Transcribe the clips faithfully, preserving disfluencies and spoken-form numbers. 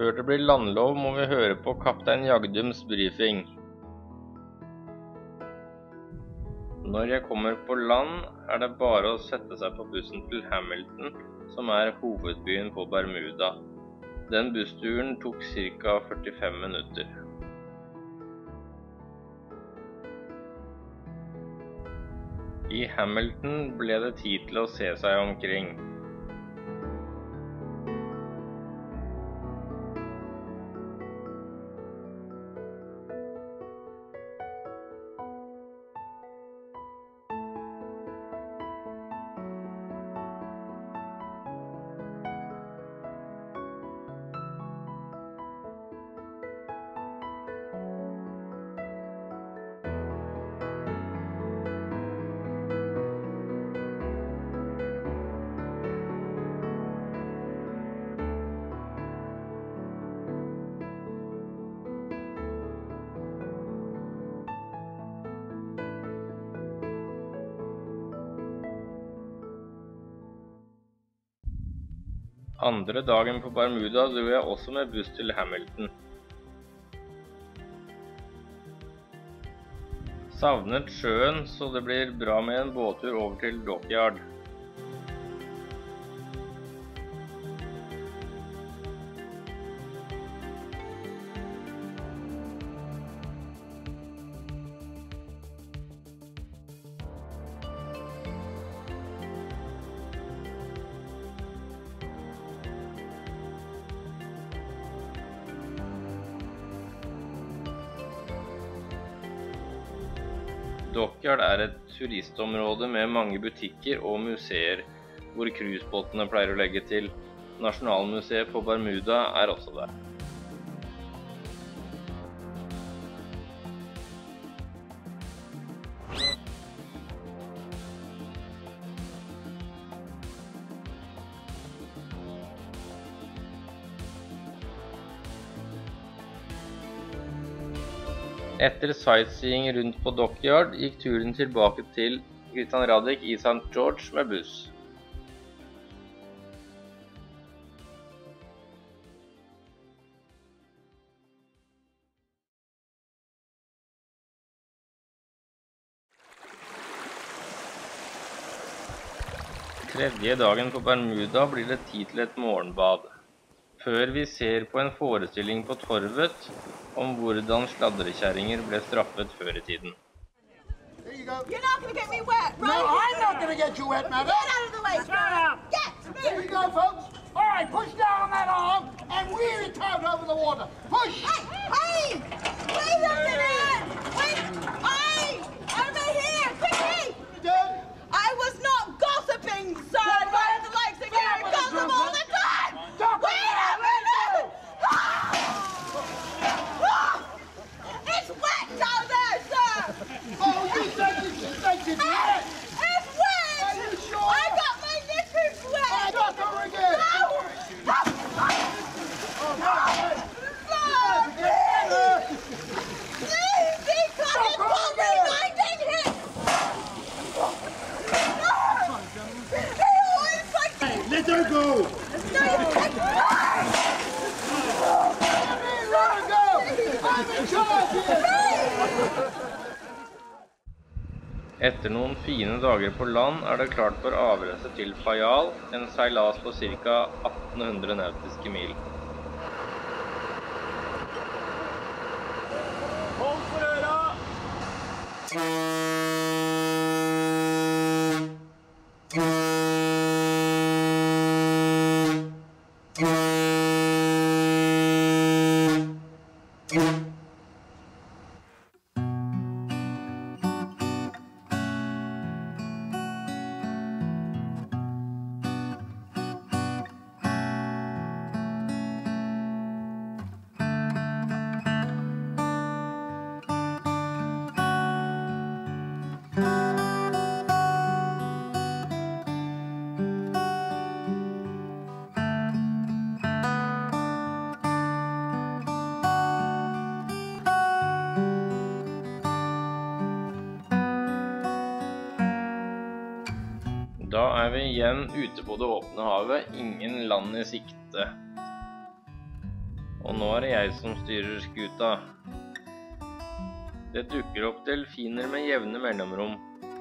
Før det blir landlov må vi høre på kaptein Jagdums briefing. Når jeg kommer på land, er det bare å sette seg på bussen til Hamilton, som er hovedbyen på Bermuda. Den bussturen tok ca førtifem minutter. I Hamilton ble det tid til å se seg omkring. Andre dagen på Bermuda dro jeg også med buss til Hamilton. Savnet sjøen, så det blir bra med en båttur over til Dockyard. Dockyard er et turistområde med mange butikker og museer, hvor cruisebåtene pleier å legge til. Nasjonalmuseet på Bermuda er også der. Etter sightseeing rundt på Dockyard gikk turen tilbake til Christian Radich i Saint George med buss. Tredje dagen på Bermuda blir det tid til et morgenbad. Før vi ser på en forestilling på torvet om hvordan sladrekjerringer ble straffet før i tiden. There you go. You're not going to get me wet, right? No, I'm not going to get you wet, madam. Get out of the way. Shut up. Get me. There you go, folks. All right, push down on that arm and wheel it out over the water. Push. Hey, hey, wait a minute. Wait, hey, over here, quickly. Done. I was not gossiping, sir. Why are the likes of you gossip all the time? Wait a minute. It's wet down there, sir. Oh, you said you suspected me. It's wet. Are you sure? I got my knickers wet. I got them again. No. Oh, no. Please, please, be coming for me. Minding him. He always likes to... Hey, let her go. No, you can't. Let her go. I'm in charge here. Etter noen fine dager på land er det klart for avreise til Fayal, en seilas på ca atten hundre nautiske mil. Hold for øra! Da er vi igjen ute på det åpne havet, ingen land i sikte. Og nå er det jeg som styrer skuta. Det dukker opp delfiner med jevne mellomrom.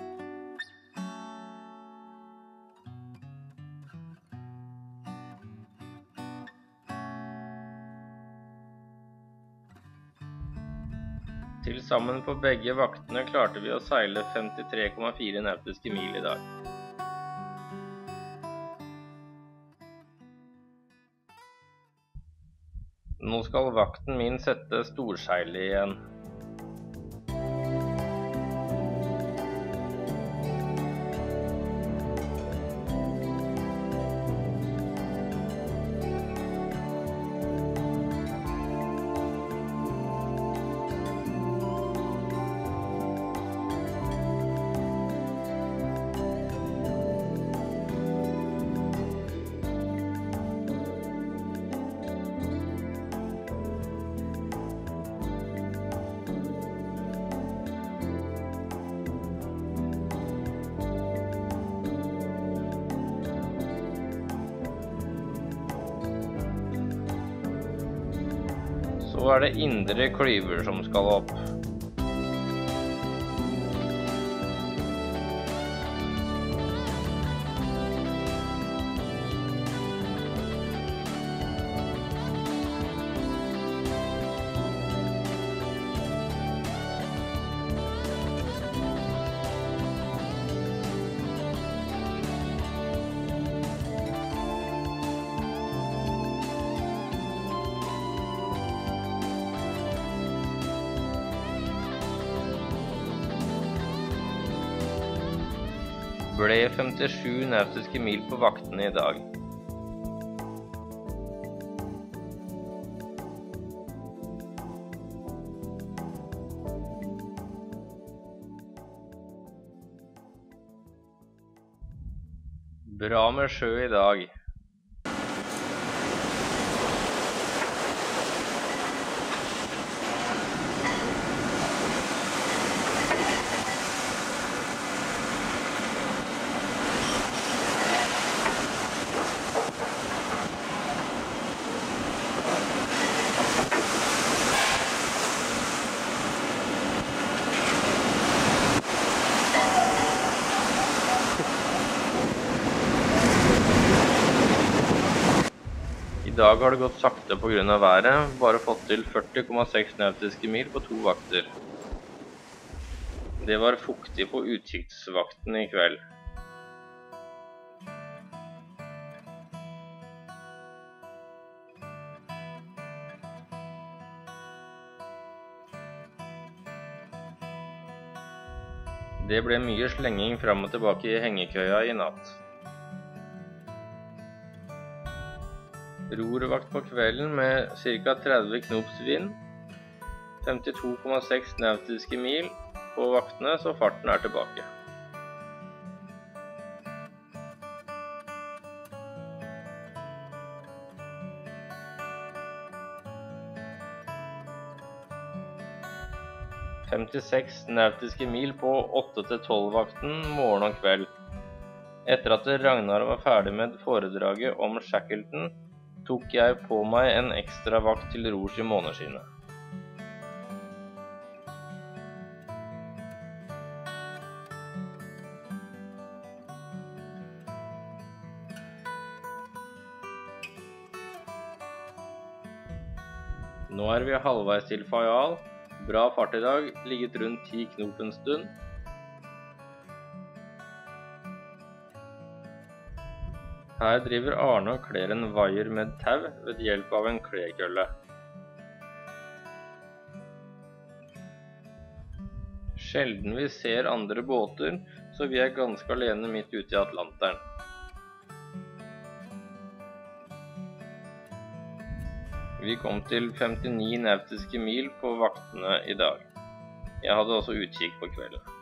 Til sammen på begge vaktene klarte vi å seile femtitre komma fire nautiske mil i dag. Nå skal vakten min sette storseilet igjen. Så er det indre klyver som skal opp. Ble femtisju nautiske mil på vaktene i dag. Bra med sjø i dag. I dag har det gått sakte på grunn av været, bare fått til førti komma seks nautiske mil på to vakter. Det var fuktig på utkikksvakten i kveld. Det ble mye slenging fram og tilbake i hengekøya i natt. Rorvakt på kvelden med ca tretti knops vind, femtito komma seks nautiske mil på vaktene, så farten er tilbake. femtiseks nautiske mil på åtte til tolv vakten morgen og kveld. Etter at Ragnar var ferdig med foredraget om Shackleton, tok jeg på meg en ekstra vakt til rors i måneskinnet. Nå er vi halvveis til Fayal. Bra fart i dag, ligget rundt ti knop en stund. Her driver Arne og kler en vaier med tau ved hjelp av en klekølle. Sjelden vi ser andre båter, så vi er ganske alene midt ute i Atlanteren. Vi kom til femtini nautiske mil på vaktene i dag. Jeg hadde også utkikk på kvelden.